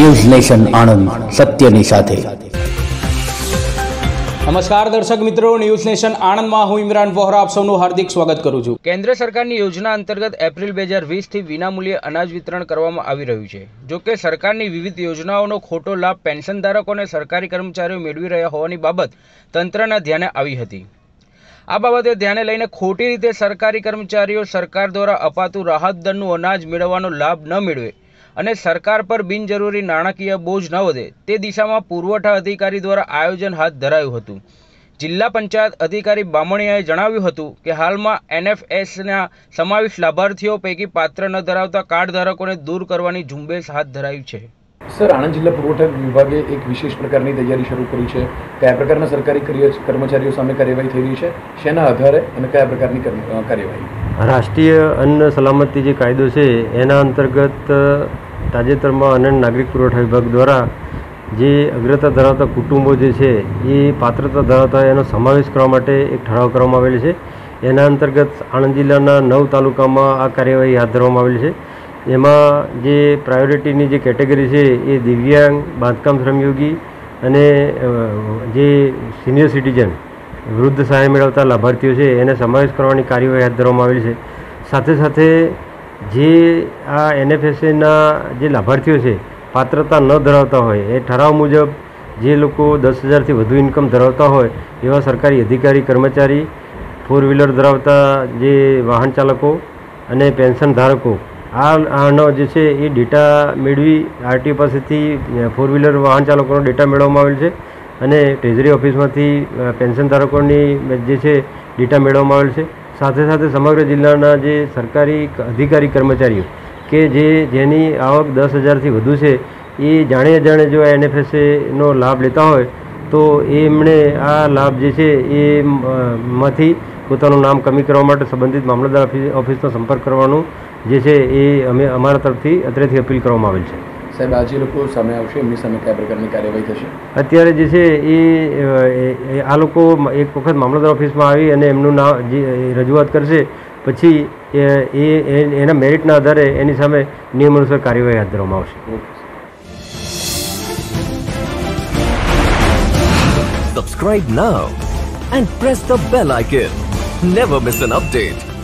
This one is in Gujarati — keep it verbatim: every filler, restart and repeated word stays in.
ન્યૂઝ નેશન આણંદ, સત્યની સાથે। નમસ્કાર દર્શક મિત્રો, ન્યૂઝ નેશન આણંદમાં હું ઇમરાન વોહરા આપ સૌનું હાર્દિક સ્વાગત કરું છું। કેન્દ્ર સરકારની યોજના અંતર્ગત એપ્રિલ બે હજાર વીસથી વિનામૂલ્યે અનાજ વિતરણ કરવામાં આવી રહ્યું છે। જો કે સરકારની વિવિધ યોજનાઓનો ખોટો લાભ પેન્શન ધારકો અને સરકારી કર્મચારીઓ મેળવી રહ્યા હોવાની બાબત તંત્રના ધ્યાને આવી હતી। આ બાબતે ધ્યાને લઈને ખોટી રીતે સરકારી કર્મચારીઓ સરકાર દ્વારા અપાતું રાહત દરનું અનાજ મેળવવાનો લાભ ન મેળવે અને સરકાર પર બિનજરૂરી નાણાકીય બોજ ન વધે તે દિશામાં પુરવઠા અધિકારી દ્વારા આયોજન હાથ ધરાયું હતું। જિલ્લા પંચાયત અધિકારી બામણીયાએ જણાવ્યું હતું કે હાલમાં એનએફએસના સમાવિષ્ટ લાભાર્થીઓ પૈકી પાત્ર ન ધરાવતા કાર્ડ ધારકોને દૂર કરવાની ઝુંબેશ હાથ ધરાઈ છે। સર, આણંદ જિલ્લા પુરવઠા વિભાગે એક વિશેષ પ્રકારની તૈયારી શરૂ કરી છે। કયા પ્રકારના સરકારી કર્મચારીઓ સામે કાર્યવાહી થઈ રહી છે, શેના આધારે અને કયા પ્રકારની કાર્યવાહી? રાષ્ટ્રીય અન્ન સલામતી જે કાયદો છે એના અંતર્ગત તાજેતરમાં અન્ન નાગરિક પુરવઠા વિભાગ દ્વારા જે અગ્રતા ધરાવતા કુટુંબો જે છે એ પાત્રતા ધરાવતા એનો સમાવેશ કરવા માટે એક ઠરાવ કરવામાં આવેલ છે। એના અંતર્ગત આણંદ જિલ્લાના નવ તાલુકામાં આ કાર્યવાહી હાથ ધરવામાં આવેલી છે। એમાં જે પ્રાયોરિટીની જે કેટેગરી છે એ દિવ્યાંગ, બાંધકામ શ્રમયોગી અને જે સિનિયર સિટીઝન વૃદ્ધ સહાય મેળવતા લાભાર્થીઓ છે એને સમાવેશ કરવાની કાર્યવાહી હાથ ધરવામાં આવેલી છે। સાથે સાથે જે આ એનએફએસએના જે લાભાર્થીઓ છે પાત્રતા ન ધરાવતા હોય એ ઠરાવ મુજબ જે લોકો દસ હજારથી વધુ ઇન્કમ ધરાવતા હોય એવા સરકારી અધિકારી કર્મચારી, ફોર વ્હીલર ધરાવતા જે વાહન ચાલકો અને પેન્શન ધારકો આ આનો જે છે એ ડેટા મેળવી આરટીઓ પાસેથી ફોર વ્હીલર વાહન ચાલકોનો ડેટા મેળવવામાં આવેલ છે અને ટ્રેઝરી ઓફિસમાંથી પેન્શન ધારકોની જે છે ડેટા મેળવવામાં આવેલ છે। સાથે સાથે સમગ્ર જિલ્લાના જે સરકારી અધિકારી કર્મચારીઓ કે જે જેની આવક દસ હજારથી વધુ છે એ જાણે અજાણે જો એનએફએસએનો લાભ લેતા હોય તો એમણે આ લાભ જે છે એ માંથી પોતાનું નામ કમી કરવા માટે સંબંધિત મામલતદાર ઓફિસનો સંપર્ક કરવાનું જે છે એ અમે અમારા તરફથી અત્રેથી અપીલ કરવામાં આવેલ છે। સાહેબ, આ જે લોકો સામે આવશે એમની સામે કયા પ્રકારની કાર્યવાહી થશે? અત્યારે જે છે એ આ લોકો એક વખત મામલતદાર ઓફિસમાં આવી અને એમનું નામ જે રજૂઆત કરશે પછી એ એના મેરિટના આધારે એની સામે નિયમ અનુસાર કાર્યવાહી હાથ ધરવામાં આવશે। Subscribe now and press the bell icon. Never miss an update.